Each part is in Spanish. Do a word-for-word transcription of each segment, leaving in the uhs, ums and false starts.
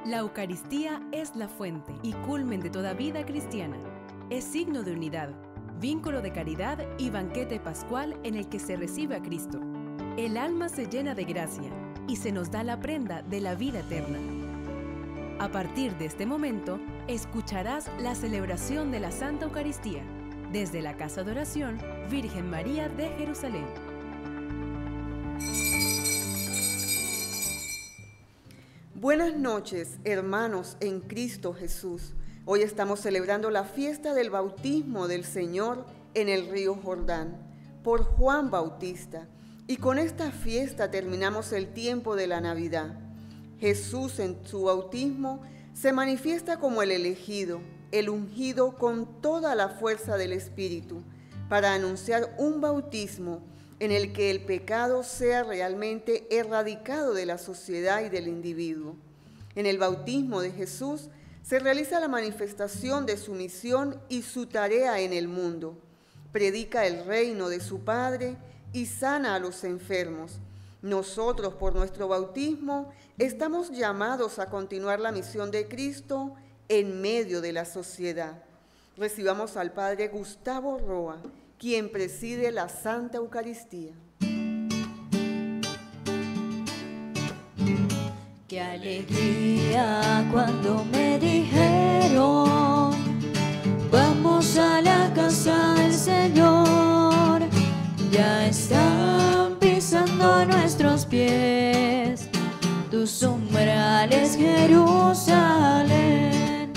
La Eucaristía es la fuente y culmen de toda vida cristiana. Es signo de unidad, vínculo de caridad y banquete pascual en el que se recibe a Cristo. El alma se llena de gracia y se nos da la prenda de la vida eterna. A partir de este momento, escucharás la celebración de la Santa Eucaristía desde la Casa de Oración Virgen María de Jerusalén. Buenas noches, hermanos en Cristo Jesús. Hoy estamos celebrando la fiesta del bautismo del Señor en el río Jordán por Juan Bautista. Y con esta fiesta terminamos el tiempo de la Navidad. Jesús en su bautismo se manifiesta como el elegido, el ungido con toda la fuerza del Espíritu, para anunciar un bautismo en el que el pecado sea realmente erradicado de la sociedad y del individuo. En el bautismo de Jesús se realiza la manifestación de su misión y su tarea en el mundo. Predica el reino de su Padre y sana a los enfermos. Nosotros, por nuestro bautismo, estamos llamados a continuar la misión de Cristo en medio de la sociedad. Recibamos al Padre Gustavo Roa, quien preside la Santa Eucaristía. Qué alegría cuando me dijeron, vamos a la casa del Señor. Ya están pisando nuestros pies tus umbrales, Jerusalén.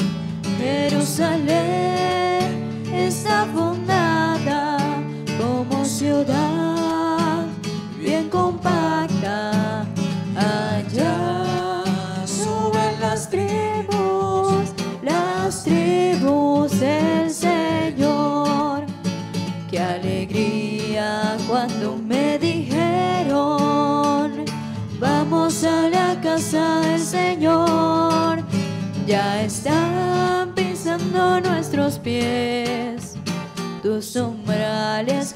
Jerusalén está fundada como ciudad bien compacta. Allá suben las tribus, las tribus del Señor. Qué alegría cuando me dijeron, vamos a la casa del Señor. Ya están pisando nuestros pies tus umbrales,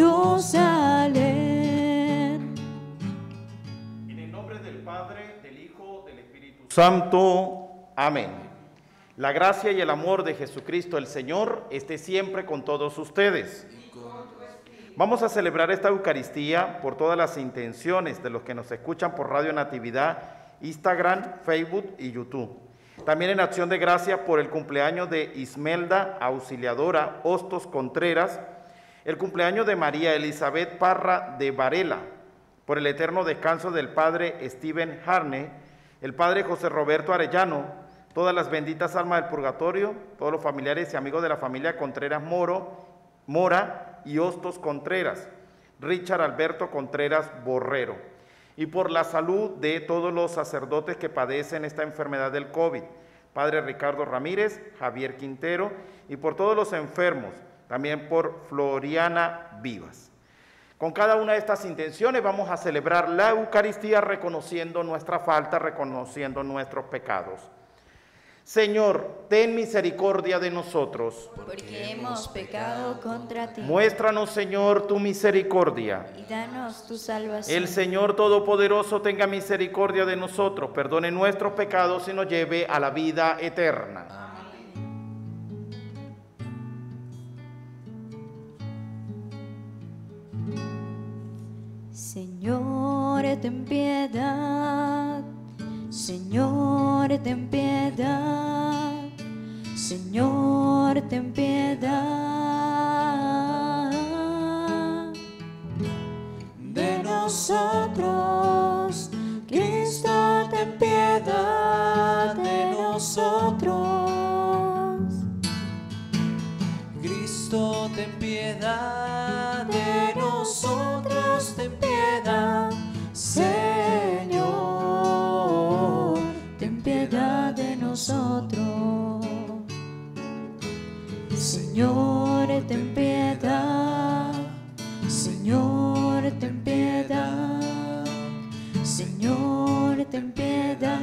Jerusalén. En el nombre del Padre, del Hijo, del Espíritu Santo. Amén. La gracia y el amor de Jesucristo el Señor esté siempre con todos ustedes. Vamos a celebrar esta Eucaristía por todas las intenciones de los que nos escuchan por Radio Natividad, Instagram, Facebook y YouTube. También en acción de gracias por el cumpleaños de Ismelda Auxiliadora Hostos Contreras, el cumpleaños de María Elizabeth Parra de Varela, por el eterno descanso del Padre Steven Harney, el Padre José Roberto Arellano, todas las benditas almas del purgatorio, todos los familiares y amigos de la familia Contreras Moro, Mora y Hostos Contreras, Richard Alberto Contreras Borrero, y por la salud de todos los sacerdotes que padecen esta enfermedad del COVID, Padre Ricardo Ramírez, Javier Quintero, y por todos los enfermos, también por Floriana Vivas. Con cada una de estas intenciones vamos a celebrar la Eucaristía reconociendo nuestra falta, reconociendo nuestros pecados. Señor, ten misericordia de nosotros, porque hemos pecado contra ti. Muéstranos, Señor, tu misericordia. Y danos tu salvación. El Señor Todopoderoso tenga misericordia de nosotros, perdone nuestros pecados y nos lleve a la vida eterna. Amén. Señor, ten piedad. Señor, ten piedad, Señor, ten piedad de nosotros. Cristo, ten piedad de nosotros. Cristo, ten piedad de nosotros, ten piedad, Señor. Ten piedad de nosotros. Señor, ten piedad. Señor, ten piedad. Señor, ten piedad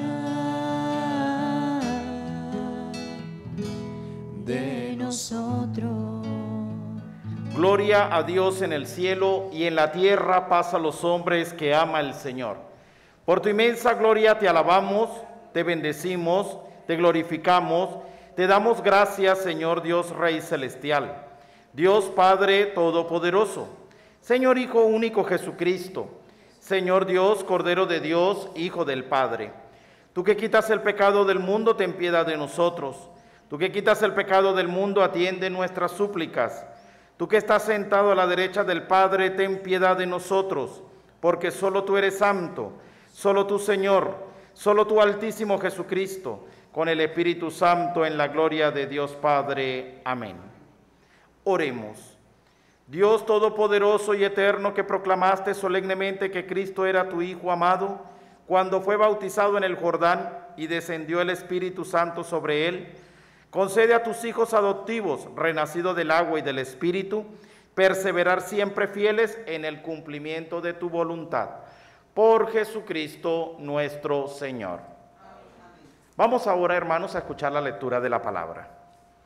de nosotros. Gloria a Dios en el cielo y en la tierra paz a los hombres que ama el Señor. Por tu inmensa gloria te alabamos, te bendecimos, te glorificamos, te damos gracias, Señor Dios Rey Celestial, Dios Padre Todopoderoso, Señor Hijo único Jesucristo, Señor Dios, Cordero de Dios, Hijo del Padre. Tú que quitas el pecado del mundo, ten piedad de nosotros. Tú que quitas el pecado del mundo, atiende nuestras súplicas. Tú que estás sentado a la derecha del Padre, ten piedad de nosotros, porque solo tú eres santo, solo tú, Señor, solo tú, Altísimo Jesucristo, con el Espíritu Santo, en la gloria de Dios Padre. Amén. Oremos. Dios Todopoderoso y Eterno, que proclamaste solemnemente que Cristo era tu Hijo amado, cuando fue bautizado en el Jordán y descendió el Espíritu Santo sobre él, concede a tus hijos adoptivos, renacidos del agua y del Espíritu, perseverar siempre fieles en el cumplimiento de tu voluntad. Por Jesucristo nuestro Señor. Vamos ahora, hermanos, a escuchar la lectura de la palabra.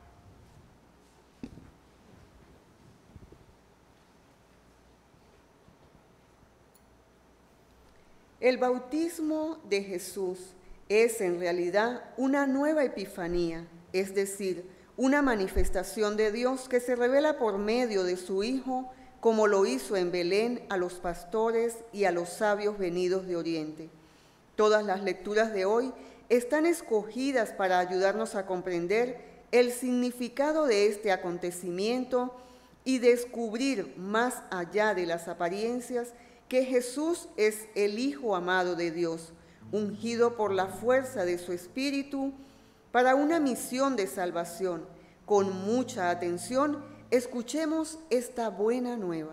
El bautismo de Jesús es en realidad una nueva epifanía, es decir, una manifestación de Dios que se revela por medio de su Hijo, como lo hizo en Belén a los pastores y a los sabios venidos de Oriente. Todas las lecturas de hoy están escogidas para ayudarnos a comprender el significado de este acontecimiento y descubrir más allá de las apariencias que Jesús es el Hijo amado de Dios, ungido por la fuerza de su Espíritu para una misión de salvación. Con mucha atención, escuchemos esta buena nueva.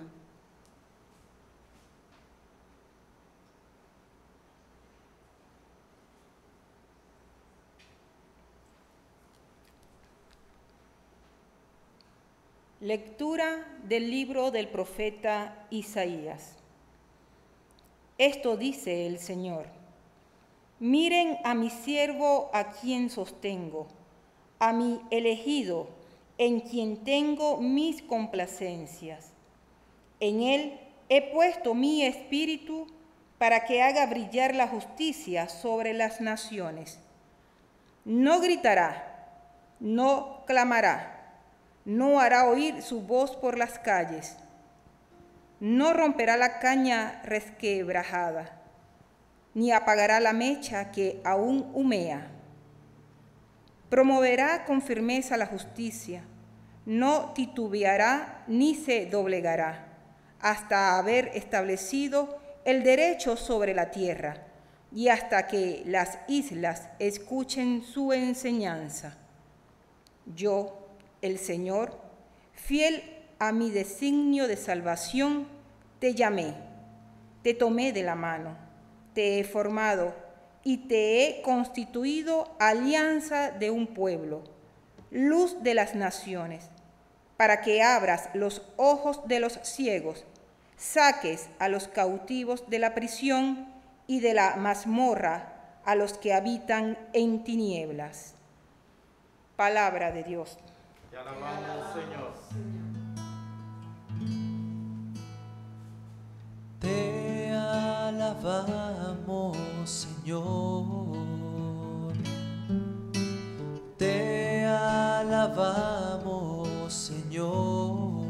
Lectura del libro del profeta Isaías. Esto dice el Señor: miren a mi siervo a quien sostengo, a mi elegido en quien tengo mis complacencias. En él he puesto mi espíritu para que haga brillar la justicia sobre las naciones. No gritará, no clamará, no hará oír su voz por las calles. No romperá la caña resquebrajada, ni apagará la mecha que aún humea. Promoverá con firmeza la justicia, no titubeará ni se doblegará, hasta haber establecido el derecho sobre la tierra y hasta que las islas escuchen su enseñanza. Yo, el Señor, fiel a mi designio de salvación, te llamé, te tomé de la mano, te he formado y te he constituido alianza de un pueblo, luz de las naciones, para que abras los ojos de los ciegos, saques a los cautivos de la prisión y de la mazmorra a los que habitan en tinieblas. Palabra de Dios. Te alabamos, Señor. Te alabamos, Señor. Te alabamos, Señor.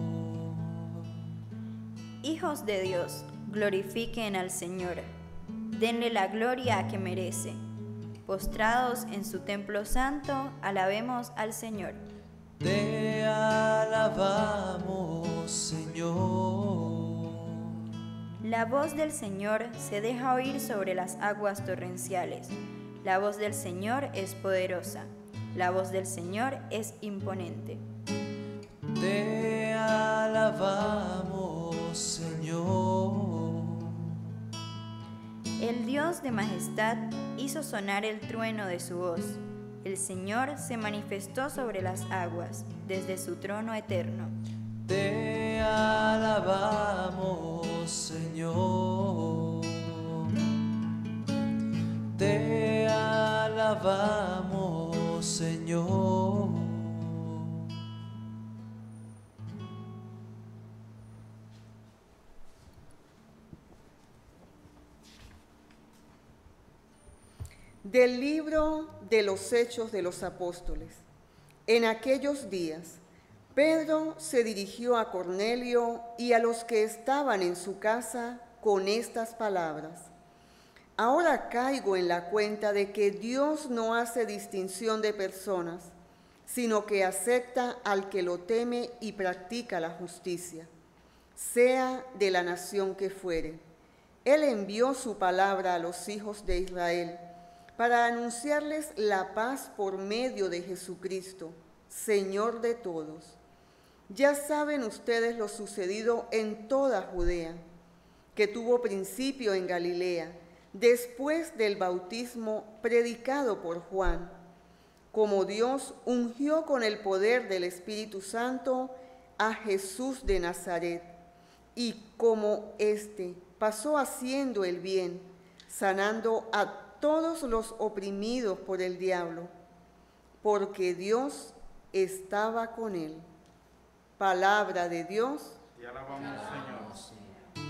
Hijos de Dios, glorifiquen al Señor. Denle la gloria que merece. Postrados en su templo santo, alabemos al Señor. Te alabamos, Señor. La voz del Señor se deja oír sobre las aguas torrenciales. La voz del Señor es poderosa. La voz del Señor es imponente. Te alabamos, Señor. El Dios de majestad hizo sonar el trueno de su voz. El Señor se manifestó sobre las aguas, desde su trono eterno. Te alabamos, Señor. Te alabamos, Señor. Del libro de los Hechos de los Apóstoles. En aquellos días, Pedro se dirigió a Cornelio y a los que estaban en su casa con estas palabras: Ahora caigo en la cuenta de que Dios no hace distinción de personas, sino que acepta al que lo teme y practica la justicia, sea de la nación que fuere. Él envió su palabra a los hijos de Israel para anunciarles la paz por medio de Jesucristo, Señor de todos. Ya saben ustedes lo sucedido en toda Judea, que tuvo principio en Galilea, después del bautismo predicado por Juan, como Dios ungió con el poder del Espíritu Santo a Jesús de Nazaret, y como éste pasó haciendo el bien, sanando a todos los oprimidos por el diablo, porque Dios estaba con él. Palabra de Dios. Te alabamos, Señor.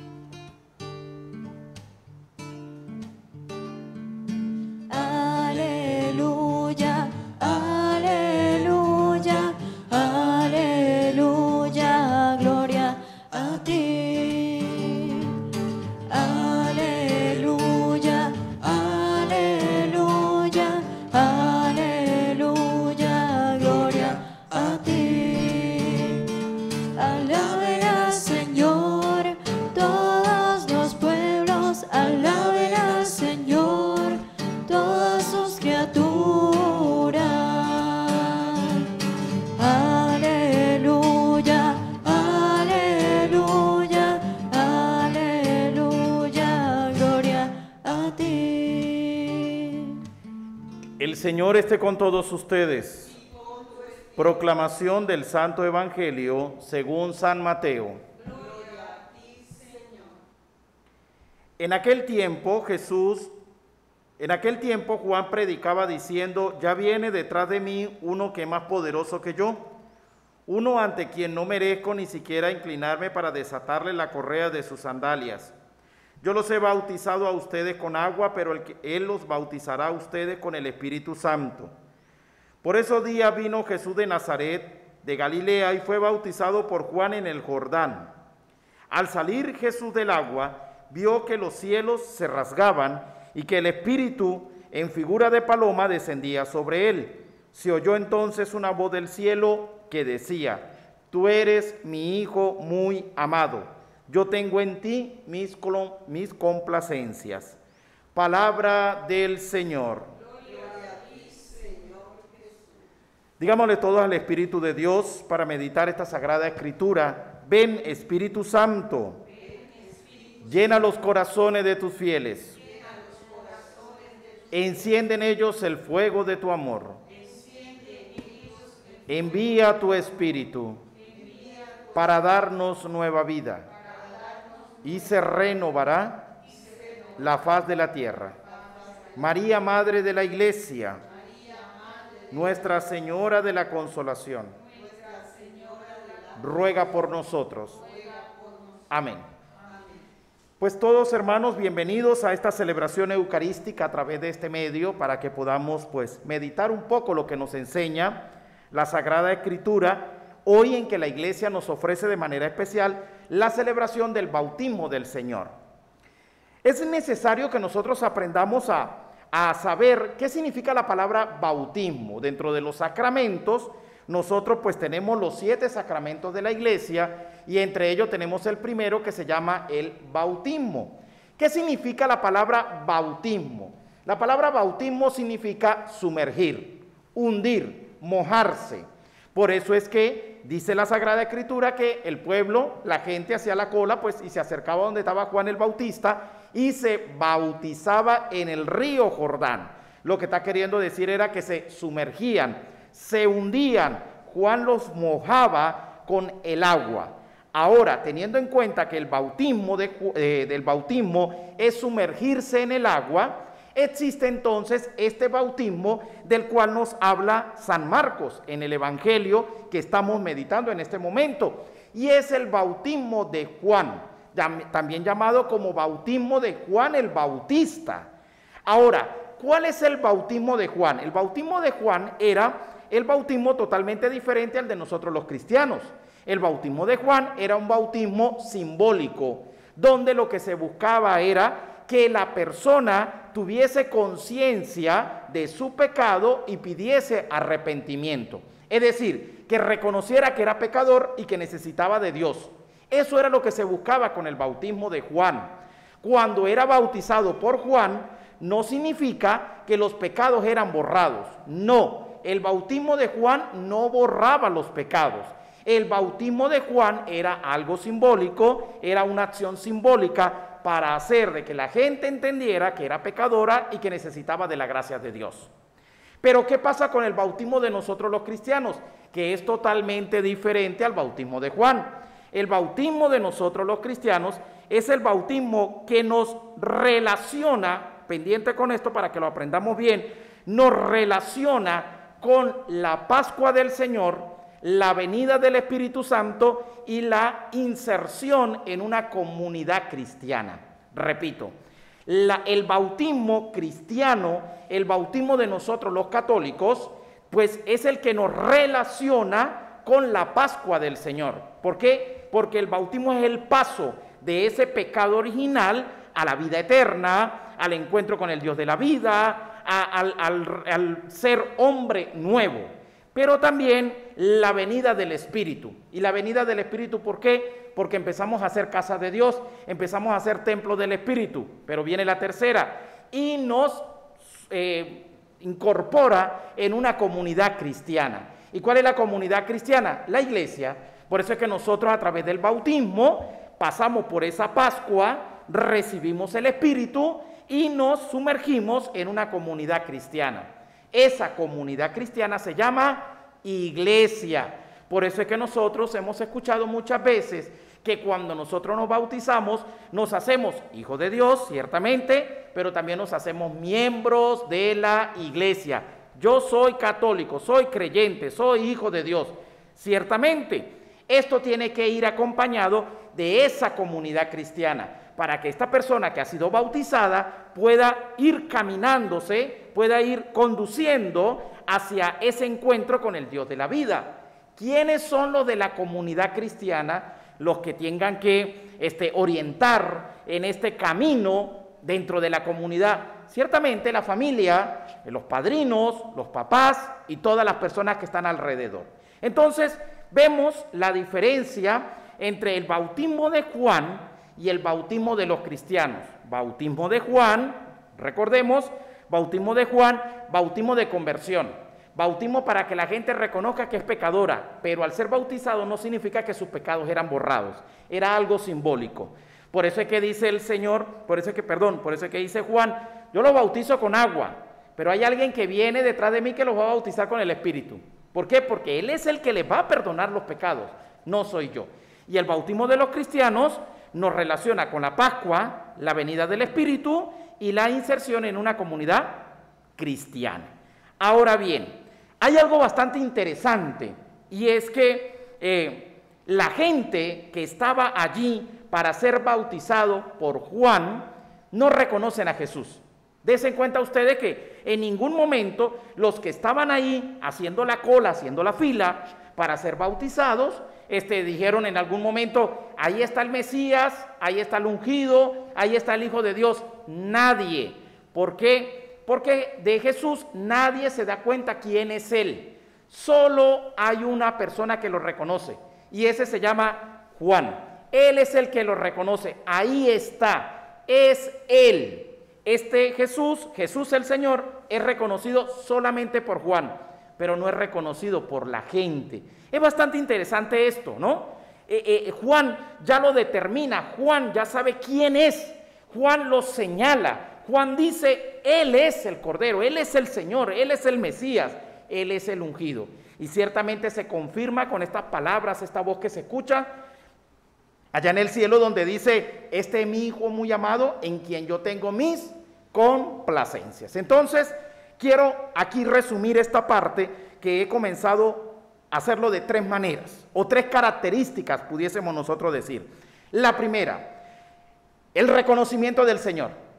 Aleluya, aleluya, aleluya, gloria a ti. Aleluya, aleluya, aleluya, gloria a ti. Alaben al Señor todos los pueblos, alaben al Señor todas sus criaturas. Aleluya, aleluya, aleluya, gloria a ti. El Señor esté con todos ustedes. Proclamación del Santo Evangelio según San Mateo. Gloria a ti, Señor. En aquel tiempo Jesús, en aquel tiempo Juan predicaba diciendo: ya viene detrás de mí uno que es más poderoso que yo, uno ante quien no merezco ni siquiera inclinarme para desatarle la correa de sus sandalias. Yo los he bautizado a ustedes con agua, pero el que, Él los bautizará a ustedes con el Espíritu Santo. Por esos días vino Jesús de Nazaret, de Galilea, y fue bautizado por Juan en el Jordán. Al salir Jesús del agua, vio que los cielos se rasgaban y que el Espíritu, en figura de paloma, descendía sobre él. Se oyó entonces una voz del cielo que decía: Tú eres mi Hijo muy amado, yo tengo en ti mis, mis complacencias. Palabra del Señor. Digámosle todos al Espíritu de Dios para meditar esta Sagrada Escritura: ven, Espíritu Santo, ven, Espíritu. Llena los corazones de tus fieles, llena los corazones de tus enciende en ellos el fuego de tu amor, enciende en ellos el envía tu Espíritu, envía tu para darnos nueva vida, darnos y se renovará, y se renovará la faz de la tierra. María, Madre de la Iglesia, Nuestra Señora de la Consolación, Nuestra Señora de la... ruega por nosotros. Ruega por nosotros. Amén. Amén. Pues todos, hermanos, bienvenidos a esta celebración eucarística a través de este medio, para que podamos pues meditar un poco lo que nos enseña la Sagrada Escritura, hoy en que la Iglesia nos ofrece de manera especial la celebración del bautismo del Señor. Es necesario que nosotros aprendamos a a saber qué significa la palabra bautismo. Dentro de los sacramentos, nosotros pues tenemos los siete sacramentos de la Iglesia, y entre ellos tenemos el primero, que se llama el bautismo. ¿Qué significa la palabra bautismo? La palabra bautismo significa sumergir, hundir, mojarse. Por eso es que dice la Sagrada Escritura que el pueblo, la gente hacía la cola pues y se acercaba donde estaba Juan el Bautista y se bautizaba en el río Jordán. Lo que está queriendo decir era que se sumergían, se hundían. Juan los mojaba con el agua. Ahora, teniendo en cuenta que el bautismo de, eh, del bautismo es sumergirse en el agua, existe entonces este bautismo del cual nos habla San Marcos en el Evangelio que estamos meditando en este momento, y es el bautismo de Juan, también llamado como bautismo de Juan el Bautista. Ahora, ¿cuál es el bautismo de Juan? El bautismo de Juan era el bautismo totalmente diferente al de nosotros los cristianos. El bautismo de Juan era un bautismo simbólico, donde lo que se buscaba era que la persona tuviese conciencia de su pecado y pidiese arrepentimiento. Es decir, que reconociera que era pecador y que necesitaba de Dios. Eso era lo que se buscaba con el bautismo de Juan. Cuando era bautizado por Juan, no significa que los pecados eran borrados. No, el bautismo de Juan no borraba los pecados. El bautismo de Juan era algo simbólico, era una acción simbólica para hacer de que la gente entendiera que era pecadora y que necesitaba de la gracia de Dios. Pero ¿qué pasa con el bautismo de nosotros los cristianos? Que es totalmente diferente al bautismo de Juan. El bautismo de nosotros los cristianos es el bautismo que nos relaciona, pendiente con esto para que lo aprendamos bien, nos relaciona con la Pascua del Señor, la venida del Espíritu Santo y la inserción en una comunidad cristiana. Repito, la, el bautismo cristiano, el bautismo de nosotros los católicos, pues es el que nos relaciona con la Pascua del Señor. ¿Por qué? Porque el bautismo es el paso de ese pecado original a la vida eterna, al encuentro con el Dios de la vida, a, al, al, al ser hombre nuevo. Pero también la venida del Espíritu. Y la venida del Espíritu, ¿por qué? Porque empezamos a hacer casa de Dios, empezamos a hacer templo del Espíritu. Pero viene la tercera y nos eh, incorpora en una comunidad cristiana. ¿Y cuál es la comunidad cristiana? La iglesia. Por eso es que nosotros a través del bautismo pasamos por esa Pascua, recibimos el Espíritu y nos sumergimos en una comunidad cristiana. Esa comunidad cristiana se llama iglesia. Por eso es que nosotros hemos escuchado muchas veces que cuando nosotros nos bautizamos, nos hacemos hijos de Dios, ciertamente, pero también nos hacemos miembros de la iglesia. Yo soy católico, soy creyente, soy hijo de Dios, ciertamente. Esto tiene que ir acompañado de esa comunidad cristiana, para que esta persona que ha sido bautizada pueda ir caminándose, pueda ir conduciendo hacia ese encuentro con el Dios de la vida. ¿Quiénes son los de la comunidad cristiana? Los que tengan que este, orientar en este camino dentro de la comunidad. Ciertamente la familia, los padrinos, los papás y todas las personas que están alrededor. Entonces vemos la diferencia entre el bautismo de Juan y el bautismo de los cristianos. Bautismo de Juan, recordemos, bautismo de Juan, bautismo de conversión. Bautismo para que la gente reconozca que es pecadora, pero al ser bautizado no significa que sus pecados eran borrados, era algo simbólico. Por eso es que dice el Señor, por eso es que, perdón, por eso es que dice Juan, yo lo bautizo con agua, pero hay alguien que viene detrás de mí que los va a bautizar con el Espíritu. ¿Por qué? Porque Él es el que les va a perdonar los pecados, no soy yo. Y el bautismo de los cristianos nos relaciona con la Pascua, la venida del Espíritu y la inserción en una comunidad cristiana. Ahora bien, hay algo bastante interesante y es que eh, la gente que estaba allí para ser bautizado por Juan no reconocen a Jesús. Dense cuenta ustedes que en ningún momento los que estaban ahí haciendo la cola, haciendo la fila para ser bautizados, Este, dijeron en algún momento, ahí está el Mesías, ahí está el ungido, ahí está el Hijo de Dios. Nadie. ¿Por qué? Porque de Jesús nadie se da cuenta quién es Él. Solo hay una persona que lo reconoce y ese se llama Juan. Él es el que lo reconoce. Ahí está. Es Él. Este Jesús, Jesús el Señor, es reconocido solamente por Juan, pero no es reconocido por la gente. Es bastante interesante esto, ¿no? Eh, eh, Juan ya lo determina, Juan ya sabe quién es, Juan lo señala, Juan dice, Él es el Cordero, Él es el Señor, Él es el Mesías, Él es el ungido. Y ciertamente se confirma con estas palabras, esta voz que se escucha allá en el cielo donde dice, este es mi Hijo muy amado en quien yo tengo mis complacencias. Entonces, quiero aquí resumir esta parte que he comenzado a hacerlo de tres maneras, o tres características pudiésemos nosotros decir. La primera, el reconocimiento del Señor.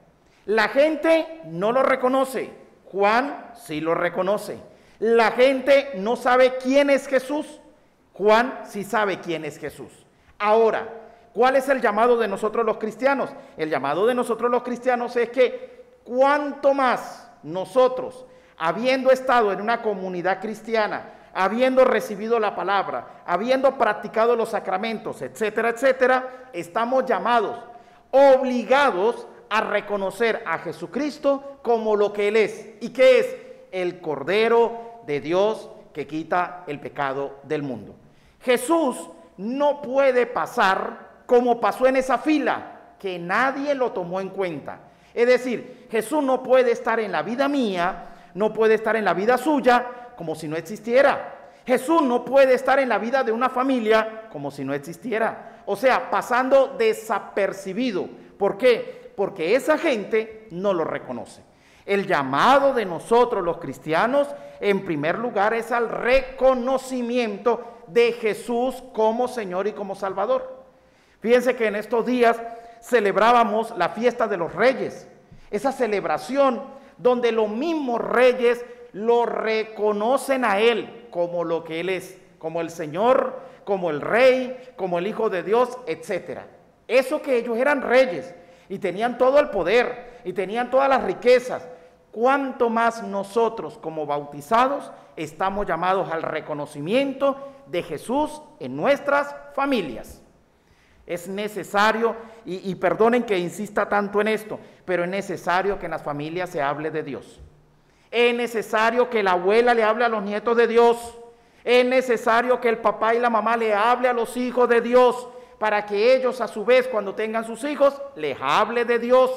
La gente no lo reconoce. Juan sí lo reconoce. La gente no sabe quién es Jesús. Juan sí sabe quién es Jesús. Ahora, ¿cuál es el llamado de nosotros los cristianos? El llamado de nosotros los cristianos es que cuanto más nosotros, habiendo estado en una comunidad cristiana, habiendo recibido la palabra, habiendo practicado los sacramentos, etcétera, etcétera, estamos llamados, obligados a reconocer a Jesucristo como lo que Él es. ¿Y qué es? El Cordero de Dios que quita el pecado del mundo. Jesús no puede pasar como pasó en esa fila, que nadie lo tomó en cuenta. Es decir, Jesús no puede estar en la vida mía, no puede estar en la vida suya, como si no existiera. Jesús no puede estar en la vida de una familia como si no existiera. O sea, pasando desapercibido. ¿Por qué? Porque esa gente no lo reconoce. El llamado de nosotros los cristianos, en primer lugar, es al reconocimiento de Jesús como Señor y como Salvador. Fíjense que en estos días celebrábamos la fiesta de los reyes. Esa celebración donde los mismos reyes lo reconocen a Él como lo que Él es, como el Señor, como el Rey, como el Hijo de Dios, etcétera. Eso que ellos eran reyes y tenían todo el poder y tenían todas las riquezas. ¿Cuánto más nosotros como bautizados estamos llamados al reconocimiento de Jesús en nuestras familias? Es necesario, y, y perdonen que insista tanto en esto, pero es necesario que en las familias se hable de Dios. Es necesario que la abuela le hable a los nietos de Dios. Es necesario que el papá y la mamá le hable a los hijos de Dios, para que ellos a su vez, cuando tengan sus hijos, les hable de Dios.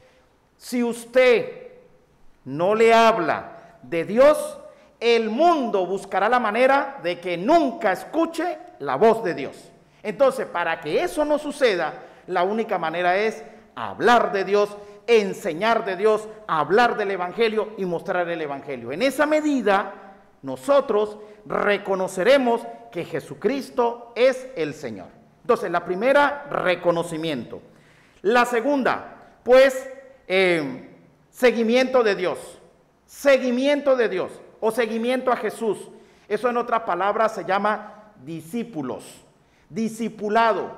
Si usted no le habla de Dios, el mundo buscará la manera de que nunca escuche la voz de Dios. Entonces, para que eso no suceda, la única manera es hablar de Dios, enseñar de Dios, hablar del Evangelio y mostrar el Evangelio. En esa medida, nosotros reconoceremos que Jesucristo es el Señor. Entonces, la primera, reconocimiento. La segunda, pues, eh, seguimiento de Dios. Seguimiento de Dios o seguimiento a Jesús. Eso en otras palabras se llama discípulos. Discipulado,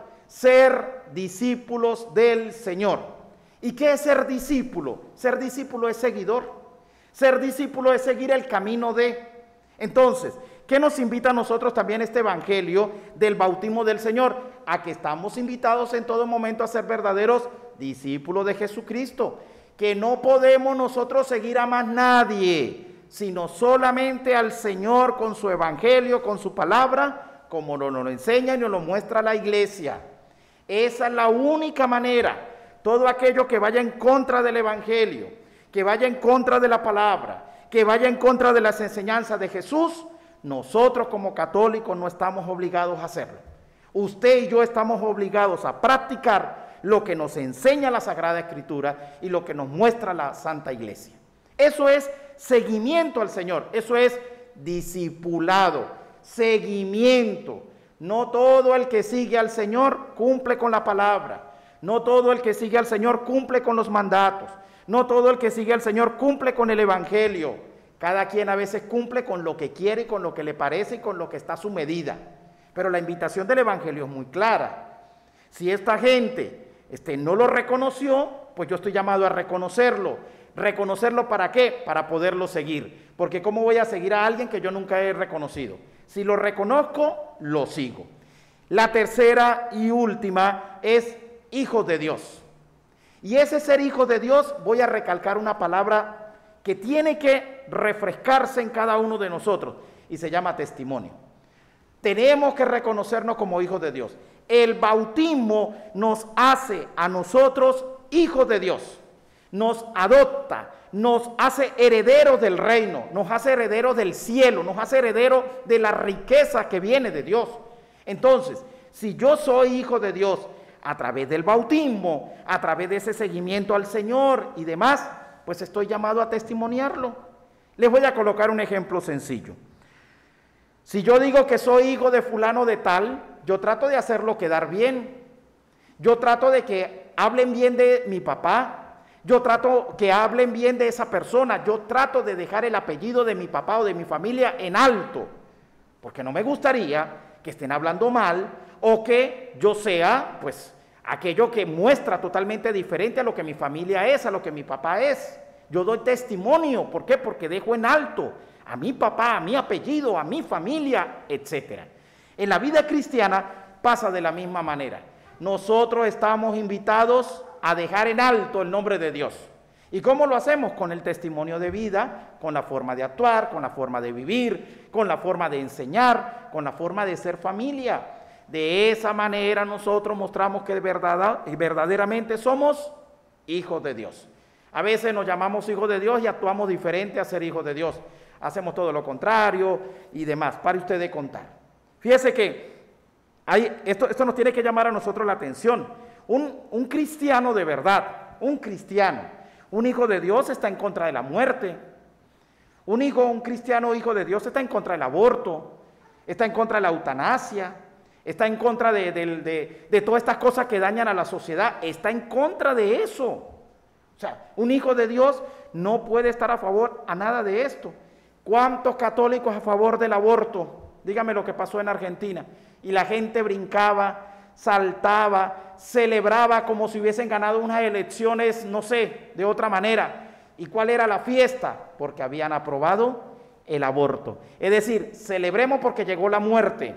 ser discípulos del Señor. ¿Y qué es ser discípulo? Ser discípulo es seguidor. Ser discípulo es seguir el camino de. Entonces, ¿qué nos invita a nosotros también este evangelio del bautismo del Señor? A que estamos invitados en todo momento a ser verdaderos discípulos de Jesucristo. Que no podemos nosotros seguir a más nadie, sino solamente al Señor con su evangelio, con su palabra, como nos lo enseña y nos lo muestra la iglesia. Esa es la única manera. Todo aquello que vaya en contra del evangelio, que vaya en contra de la palabra, que vaya en contra de las enseñanzas de Jesús, nosotros como católicos no estamos obligados a hacerlo. Usted y yo estamos obligados a practicar lo que nos enseña la Sagrada Escritura y lo que nos muestra la Santa Iglesia. Eso es seguimiento al Señor, eso es discipulado. Seguimiento. No todo el que sigue al Señor cumple con la palabra. No todo el que sigue al Señor cumple con los mandatos. No todo el que sigue al Señor cumple con el evangelio. Cada quien a veces cumple con lo que quiere, con lo que le parece y con lo que está a su medida. Pero la invitación del evangelio es muy clara. Si esta gente este, no lo reconoció, pues yo estoy llamado a reconocerlo. ¿Reconocerlo para qué? Para poderlo seguir. Porque ¿cómo voy a seguir a alguien que yo nunca he reconocido? Si lo reconozco, lo sigo. La tercera y última es hijos de Dios. Y ese ser hijo de Dios, voy a recalcar una palabra que tiene que refrescarse en cada uno de nosotros y se llama testimonio. Tenemos que reconocernos como hijos de Dios. El bautismo nos hace a nosotros hijos de Dios. Nos adopta, nos hace herederos del reino, nos hace herederos del cielo, nos hace herederos de la riqueza que viene de Dios. Entonces, si yo soy hijo de Dios a través del bautismo, a través de ese seguimiento al Señor y demás, pues estoy llamado a testimoniarlo. Les voy a colocar un ejemplo sencillo. Si yo digo que soy hijo de fulano de tal, yo trato de hacerlo quedar bien. Yo trato de que hablen bien de mi papá. Yo trato que hablen bien de esa persona. Yo trato de dejar el apellido de mi papá o de mi familia en alto, porque no me gustaría que estén hablando mal o que yo sea, pues, aquello que muestra totalmente diferente a lo que mi familia es, a lo que mi papá es. Yo doy testimonio. ¿Por qué? Porque dejo en alto a mi papá, a mi apellido, a mi familia, etcétera. En la vida cristiana pasa de la misma manera. Nosotros estamos invitados a dejar en alto el nombre de Dios. ¿Y cómo lo hacemos? Con el testimonio de vida, con la forma de actuar, con la forma de vivir, con la forma de enseñar, con la forma de ser familia. De esa manera nosotros mostramos que verdad, verdaderamente somos hijos de Dios. A veces nos llamamos hijos de Dios y actuamos diferente a ser hijos de Dios. Hacemos todo lo contrario y demás. Pare usted de contar. Fíjese que hay, esto, esto nos tiene que llamar a nosotros la atención. Un, un cristiano de verdad, un cristiano, un hijo de Dios está en contra de la muerte. Un hijo, un cristiano hijo de Dios está en contra del aborto, está en contra de la eutanasia, está en contra de, de, de, de todas estas cosas que dañan a la sociedad, está en contra de eso. O sea, un hijo de Dios no puede estar a favor a nada de esto. ¿Cuántos católicos a favor del aborto? Dígame lo que pasó en Argentina. Y la gente brincaba, saltaba, celebraba como si hubiesen ganado unas elecciones, no sé, de otra manera. ¿Y cuál era la fiesta? Porque habían aprobado el aborto. Es decir, celebremos porque llegó la muerte.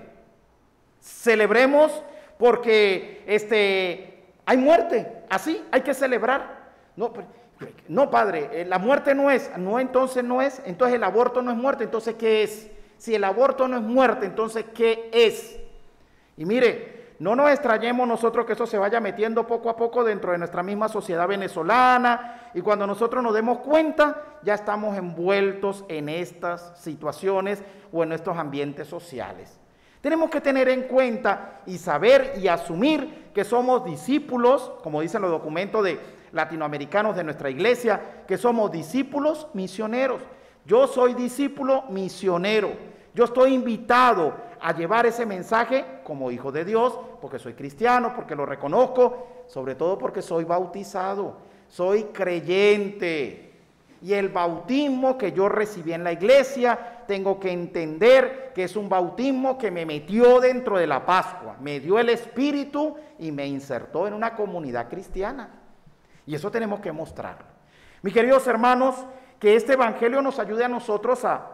Celebremos porque este, hay muerte. Así hay que celebrar. No, no, padre, la muerte no es. No, entonces no es. Entonces el aborto no es muerte. Entonces, ¿qué es? Si el aborto no es muerte, entonces, ¿qué es? Y mire, no nos extrañemos nosotros que eso se vaya metiendo poco a poco dentro de nuestra misma sociedad venezolana, y cuando nosotros nos demos cuenta, ya estamos envueltos en estas situaciones o en estos ambientes sociales. Tenemos que tener en cuenta y saber y asumir que somos discípulos, como dicen los documentos de latinoamericanos de nuestra iglesia, que somos discípulos misioneros. Yo soy discípulo misionero. Yo estoy invitado a llevar ese mensaje como hijo de Dios, porque soy cristiano, porque lo reconozco, sobre todo porque soy bautizado, soy creyente. Y el bautismo que yo recibí en la iglesia, tengo que entender que es un bautismo que me metió dentro de la Pascua, me dio el Espíritu y me insertó en una comunidad cristiana. Y eso tenemos que mostrarlo. Mis queridos hermanos, que este evangelio nos ayude a nosotros a,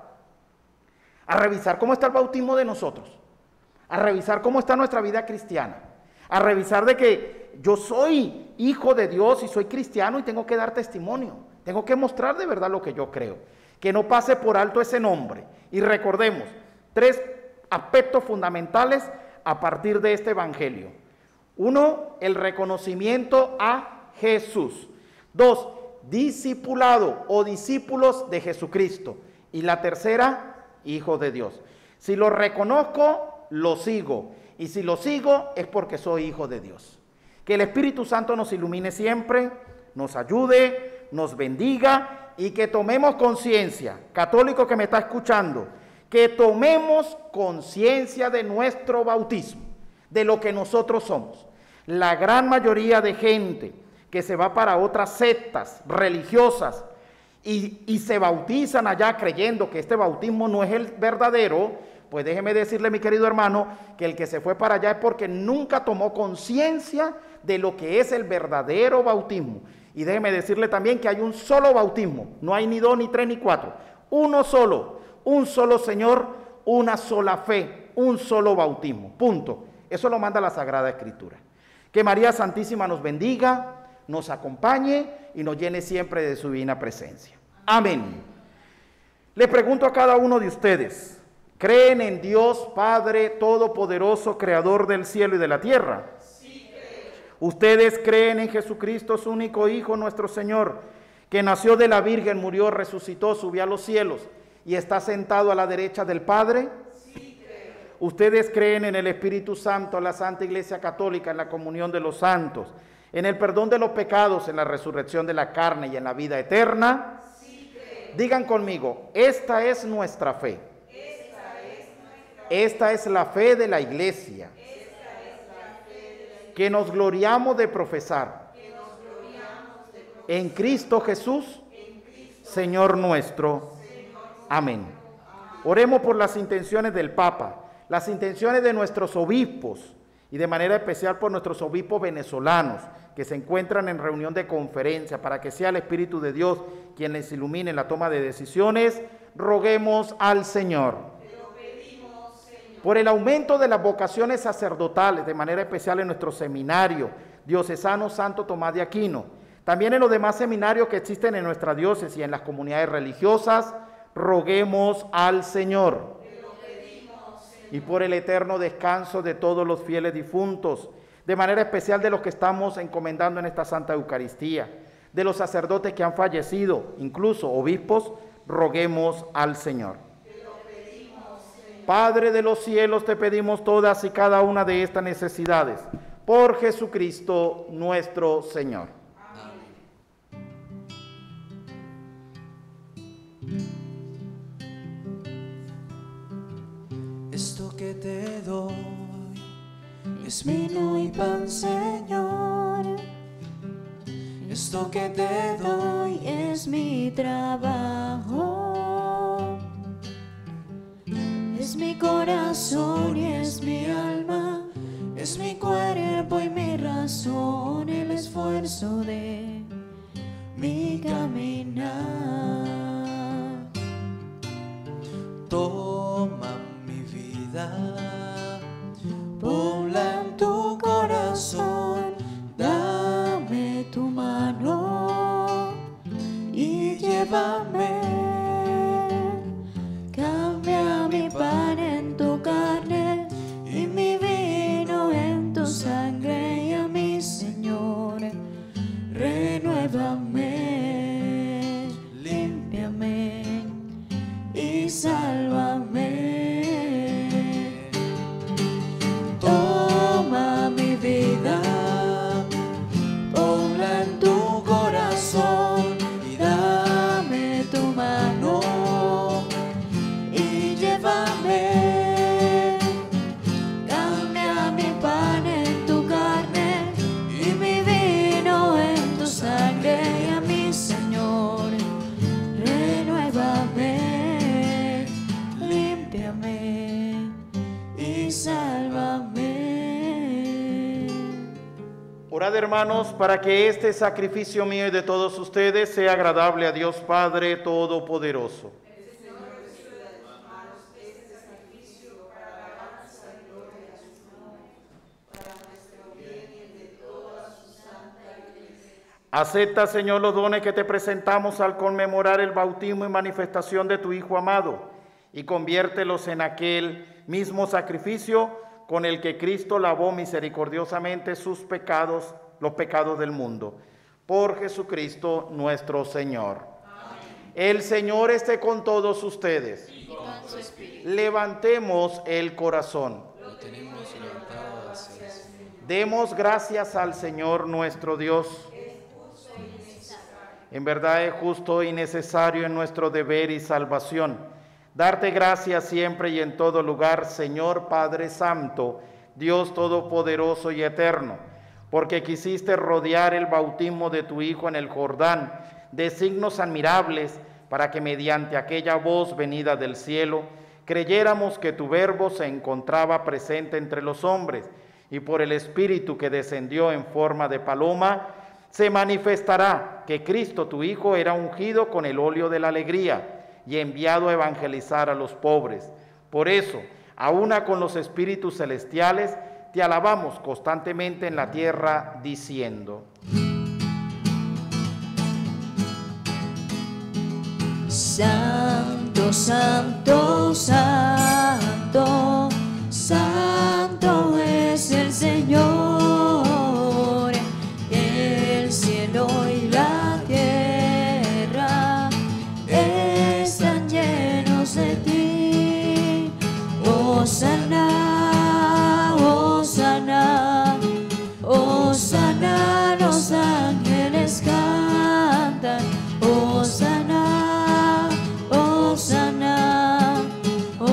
a revisar cómo está el bautismo de nosotros, a revisar cómo está nuestra vida cristiana, a revisar de que yo soy hijo de Dios y soy cristiano y tengo que dar testimonio, tengo que mostrar de verdad lo que yo creo, que no pase por alto ese nombre. Y recordemos, tres aspectos fundamentales a partir de este evangelio. Uno, el reconocimiento a Jesús. Dos, discipulado o discípulos de Jesucristo. Y la tercera, hijo de Dios. Si lo reconozco, lo sigo. Y si lo sigo, es porque soy hijo de Dios. Que el Espíritu Santo nos ilumine siempre, nos ayude, nos bendiga y que tomemos conciencia, católico que me está escuchando, que tomemos conciencia de nuestro bautismo, de lo que nosotros somos. La gran mayoría de gente que se va para otras sectas religiosas y, y se bautizan allá creyendo que este bautismo no es el verdadero, pues déjeme decirle, mi querido hermano, que el que se fue para allá es porque nunca tomó conciencia de lo que es el verdadero bautismo. Y déjeme decirle también que hay un solo bautismo, no hay ni dos, ni tres, ni cuatro, uno solo, un solo Señor, una sola fe, un solo bautismo, punto. Eso lo manda la Sagrada Escritura. Que María Santísima nos bendiga, nos acompañe y nos llene siempre de su divina presencia. Amén. Le pregunto a cada uno de ustedes, ¿creen en Dios Padre Todopoderoso, Creador del cielo y de la tierra? Sí, creo. ¿Ustedes creen en Jesucristo, su único Hijo, nuestro Señor, que nació de la Virgen, murió, resucitó, subió a los cielos y está sentado a la derecha del Padre? Sí, creo. ¿Ustedes creen en el Espíritu Santo, en la Santa Iglesia Católica, en la comunión de los santos, en el perdón de los pecados, en la resurrección de la carne y en la vida eterna? Sí, creo. Digan conmigo, esta es nuestra fe. Esta es, nuestra fe. Esta es la fe de la Iglesia. Esta es la fe de la Iglesia. Que nos gloriamos de profesar. Que nos gloriamos de profesar. en Cristo Jesús, Señor nuestro. Amén. Oremos por las intenciones del Papa, las intenciones de nuestros obispos y de manera especial por nuestros obispos venezolanos que se encuentran en reunión de conferencia, para que sea el Espíritu de Dios quien les ilumine en la toma de decisiones. Roguemos al Señor. Te lo pedimos, Señor. Por el aumento de las vocaciones sacerdotales, de manera especial en nuestro seminario diocesano Santo Tomás de Aquino, también en los demás seminarios que existen en nuestra diócesis y en las comunidades religiosas, roguemos al Señor. Te lo pedimos, Señor. Y por el eterno descanso de todos los fieles difuntos, de manera especial de los que estamos encomendando en esta Santa Eucaristía, de los sacerdotes que han fallecido, incluso obispos, roguemos al Señor. Te lo pedimos, Señor. Padre de los cielos, te pedimos todas y cada una de estas necesidades, por Jesucristo nuestro Señor. Esto que te doy Es vino y pan, Señor. esto que te doy Es mi trabajo, es mi corazón y es mi alma, es mi cuerpo y mi razón, el esfuerzo de mi caminar. Toma mi vida, Ponla en tu corazón, dame tu mano y llévame. Cambia mi pan en tu carne y mi vino en tu sangre, y a mi Señor, renuévame, límpiame y sálvame. Toma mi vida, ponla en tu corazón y dame tu mano y llévame. Cambia mi pan en tu carne y mi vino en tu sangre, y a mi Señor, renuévame, límpiame y sálvame. Orad, hermanos, para que este sacrificio mío y de todos ustedes sea agradable a Dios Padre Todopoderoso. Acepta, Señor, los dones que te presentamos al conmemorar el bautismo y manifestación de tu Hijo amado, y conviértelos en aquel mismo sacrificio con el que Cristo lavó misericordiosamente sus pecados, los pecados del mundo. Por Jesucristo nuestro Señor. Amén. El Señor esté con todos ustedes. Y con su espíritu. Levantemos el corazón. lo tenemos levantado hacia el Señor. Demos gracias al Señor nuestro Dios. En verdad es justo y necesario en nuestro deber y salvación darte gracias siempre y en todo lugar, Señor Padre Santo, Dios Todopoderoso y Eterno, porque quisiste rodear el bautismo de tu Hijo en el Jordán de signos admirables, para que mediante aquella voz venida del cielo creyéramos que tu Verbo se encontraba presente entre los hombres, y por el Espíritu que descendió en forma de paloma, se manifestará que Cristo tu Hijo era ungido con el óleo de la alegría y enviado a evangelizar a los pobres. Por eso, aúna con los espíritus celestiales, te alabamos constantemente en la tierra, diciendo: Santo, santo, santo, santo es el Señor. El cielo y la tierra están llenos de ti. Hosana, hosana, hosana, los ángeles cantan. Hosana, hosana,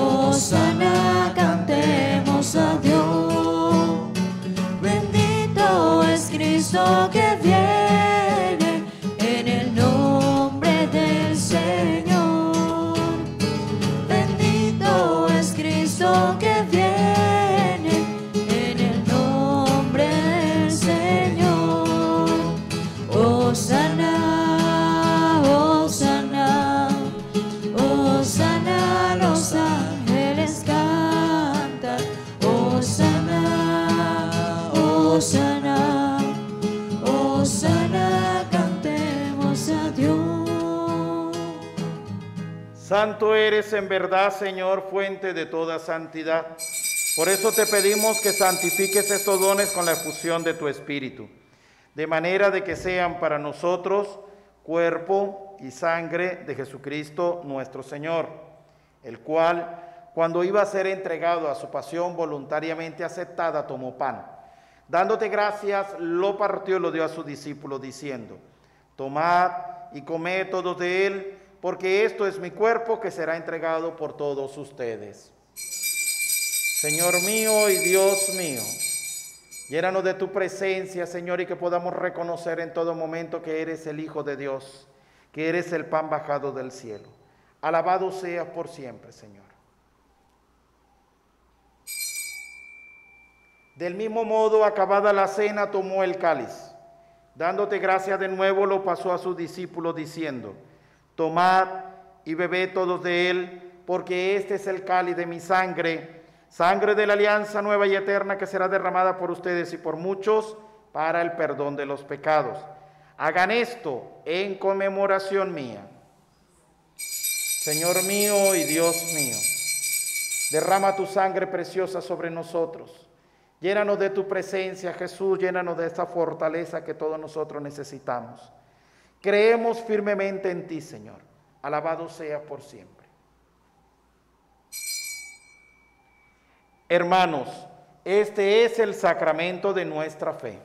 Santo eres en verdad, Señor, fuente de toda santidad. Por eso te pedimos que santifiques estos dones con la efusión de tu Espíritu, de manera de que sean para nosotros cuerpo y sangre de Jesucristo nuestro Señor, el cual, cuando iba a ser entregado a su pasión voluntariamente aceptada, tomó pan. Dándote gracias, lo partió y lo dio a sus discípulos, diciendo: tomad y comed todos de él, porque esto es mi cuerpo que será entregado por todos ustedes. Señor mío y Dios mío, llénanos de tu presencia, Señor, y que podamos reconocer en todo momento que eres el Hijo de Dios, que eres el pan bajado del cielo. Alabado seas por siempre, Señor. Del mismo modo, acabada la cena, tomó el cáliz. Dándote gracias de nuevo, lo pasó a sus discípulos, diciendo: tomad y bebed todos de él, porque este es el cáliz de mi sangre, sangre de la alianza nueva y eterna, que será derramada por ustedes y por muchos para el perdón de los pecados. Hagan esto en conmemoración mía. Señor mío y Dios mío, derrama tu sangre preciosa sobre nosotros. Llénanos de tu presencia, Jesús, llénanos de esta fortaleza que todos nosotros necesitamos. Creemos firmemente en ti, Señor. Alabado sea por siempre. Hermanos, este es el sacramento de nuestra fe.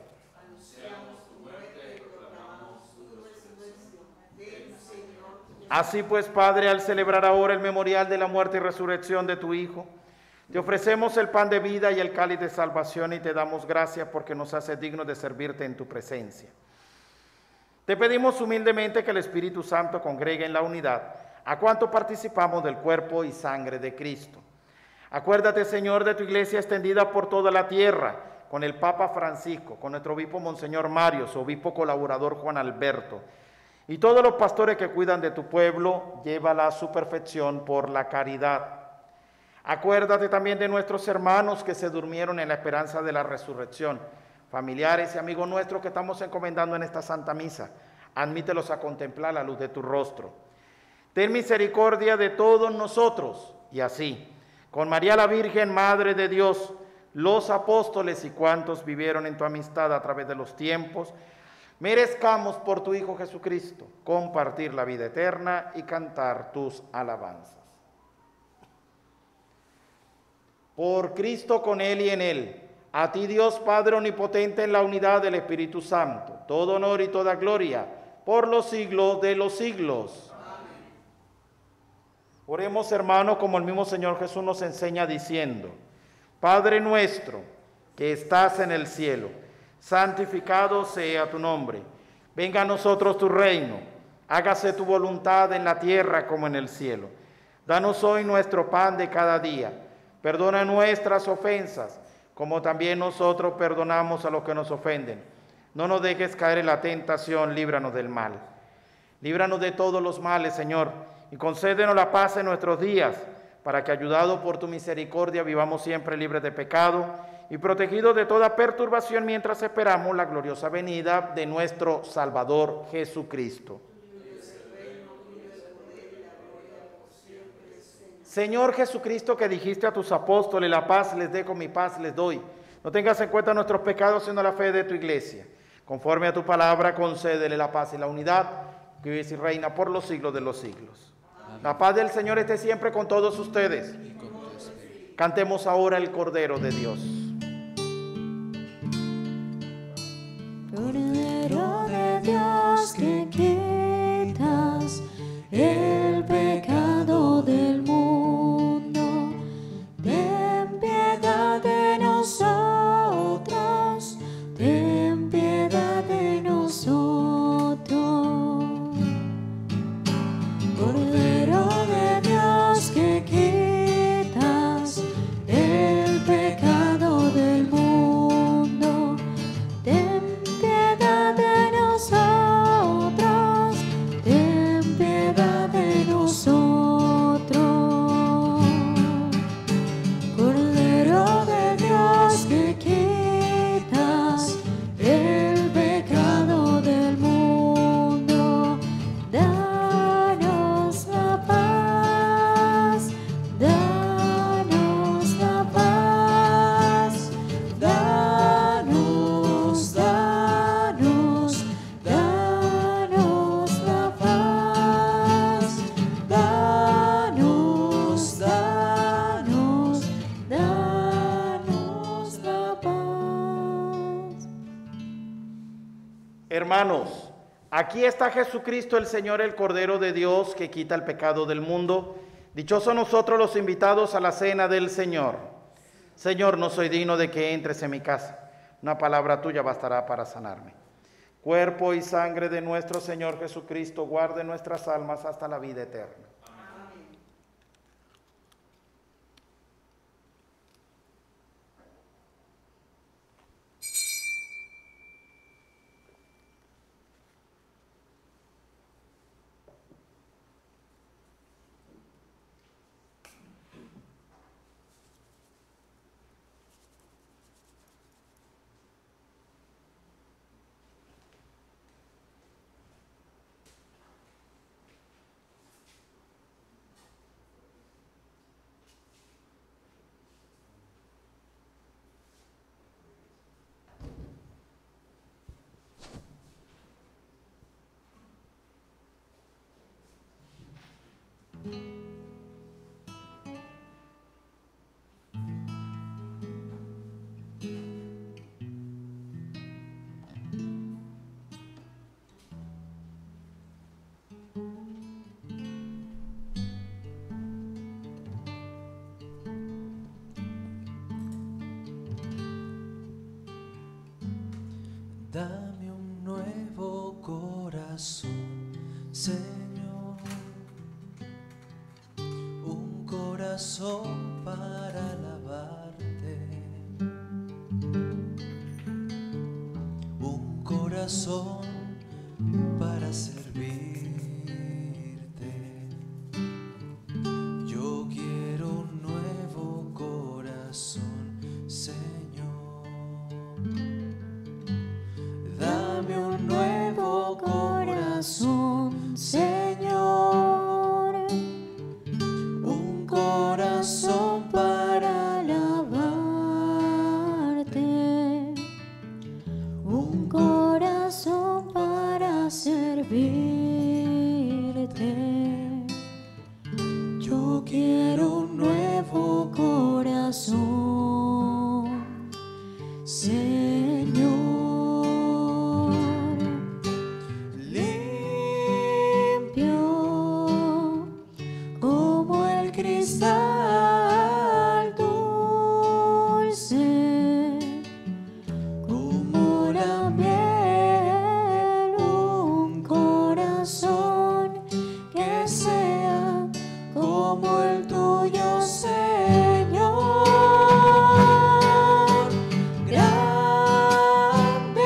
Así pues, Padre, al celebrar ahora el memorial de la muerte y resurrección de tu Hijo, te ofrecemos el pan de vida y el cáliz de salvación y te damos gracias porque nos hace dignos de servirte en tu presencia. Te pedimos humildemente que el Espíritu Santo congregue en la unidad a cuanto participamos del cuerpo y sangre de Cristo. Acuérdate, Señor, de tu iglesia extendida por toda la tierra, con el Papa Francisco, con nuestro obispo Monseñor Mario, su obispo colaborador Juan Alberto, y todos los pastores que cuidan de tu pueblo, llévala a su perfección por la caridad. Acuérdate también de nuestros hermanos que se durmieron en la esperanza de la resurrección, familiares y amigos nuestros que estamos encomendando en esta Santa Misa. Admítelos a contemplar la luz de tu rostro. Ten misericordia de todos nosotros, y así, con María la Virgen, Madre de Dios, los apóstoles y cuantos vivieron en tu amistad a través de los tiempos, merezcamos por tu Hijo Jesucristo compartir la vida eterna y cantar tus alabanzas. Por Cristo, con Él y en Él, a ti Dios Padre omnipotente en la unidad del Espíritu Santo, todo honor y toda gloria por los siglos de los siglos. Amén. Oremos, hermanos, como el mismo Señor Jesús nos enseña diciendo: Padre nuestro que estás en el cielo, santificado sea tu nombre. Venga a nosotros tu reino. Hágase tu voluntad en la tierra como en el cielo. Danos hoy nuestro pan de cada día. Perdona nuestras ofensas, como también nosotros perdonamos a los que nos ofenden. No nos dejes caer en la tentación, líbranos del mal. Líbranos de todos los males, Señor, y concédenos la paz en nuestros días, para que, ayudados por tu misericordia, vivamos siempre libres de pecado y protegidos de toda perturbación mientras esperamos la gloriosa venida de nuestro Salvador Jesucristo. Señor Jesucristo, que dijiste a tus apóstoles: la paz les dejo, mi paz les doy. No tengas en cuenta nuestros pecados, sino la fe de tu iglesia. Conforme a tu palabra, concédele la paz y la unidad, que vive y reina por los siglos de los siglos. Amén. La paz del Señor esté siempre con todos ustedes. Y con tu espíritu. Cantemos ahora el Cordero de Dios. Cordero de Dios, que quitas el pecado del mundo, ten piedad de nosotros, ten piedad de nosotros. Cordero de Dios, que quitas el pecado del mundo, ten piedad de nosotros, ten piedad de nosotros. Cordero de Dios, que quitas el pecado del mundo, danos Hermanos, aquí está Jesucristo el Señor, el Cordero de Dios, que quita el pecado del mundo. Dichosos nosotros los invitados a la cena del Señor. Señor, no soy digno de que entres en mi casa. Una palabra tuya bastará para sanarme. Cuerpo y sangre de nuestro Señor Jesucristo, guarde nuestras almas hasta la vida eterna. Dame un nuevo corazón, Señor, un corazón para alabarte, un corazón para servirte. Yo quiero un nuevo corazón, Señor. Dame un nuevo corazón, Señor, un corazón para alabarte, un corazón para servirte. Yo quiero un nuevo corazón, Señor. Cristal dulce como la miel, un corazón que sea como el tuyo, Señor. Grande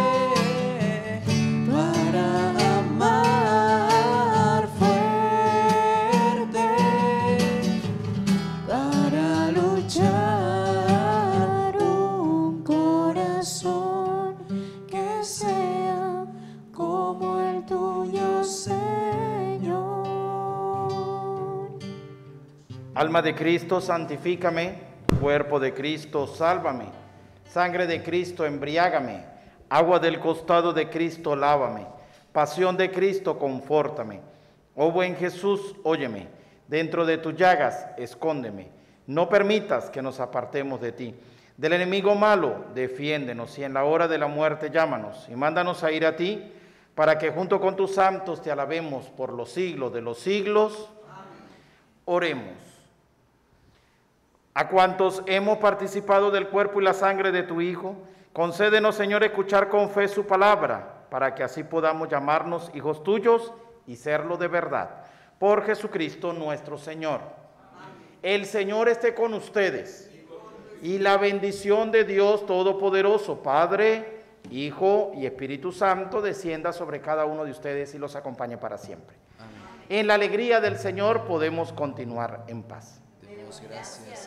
para amar, fuerte para luchar, un corazón que sea como el tuyo, Señor. Alma de Cristo, santifícame. Cuerpo de Cristo, sálvame. Sangre de Cristo, embriágame. Agua del costado de Cristo, lávame. Pasión de Cristo, confórtame. Oh buen Jesús, óyeme. Dentro de tus llagas, escóndeme. No permitas que nos apartemos de ti. Del enemigo malo, defiéndenos, y en la hora de la muerte llámanos, y mándanos a ir a ti, para que junto con tus santos te alabemos por los siglos de los siglos. Amén. Oremos. A cuantos hemos participado del cuerpo y la sangre de tu Hijo, concédenos, Señor, escuchar con fe su palabra, para que así podamos llamarnos hijos tuyos y serlo de verdad. Por Jesucristo nuestro Señor. Amén. El Señor esté con ustedes. Y la bendición de Dios Todopoderoso, Padre, Hijo y Espíritu Santo, descienda sobre cada uno de ustedes y los acompañe para siempre. Amén. En la alegría del Señor podemos continuar en paz. Demos gracias.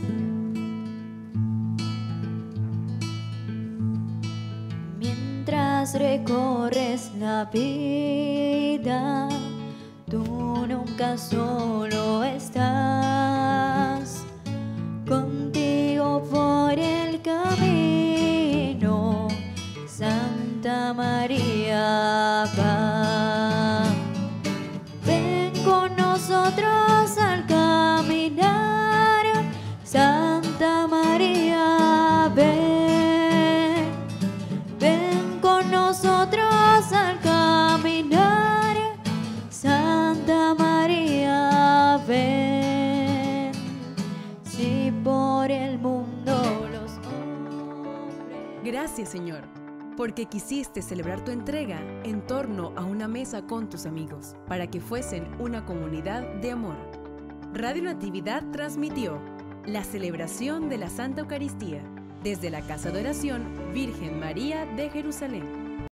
Mientras recorres la vida, tú nunca solo estás. Contigo por el camino, Santa María va. Ven con nosotros al caminar, Santa María, ven. Ven con nosotros Juntos al caminar, Santa María, ven. Si por el mundo los hombres... Gracias, Señor, porque quisiste celebrar tu entrega en torno a una mesa con tus amigos, para que fuesen una comunidad de amor. Radio Natividad transmitió la celebración de la Santa Eucaristía desde la Casa de Oración Virgen María de Jerusalén.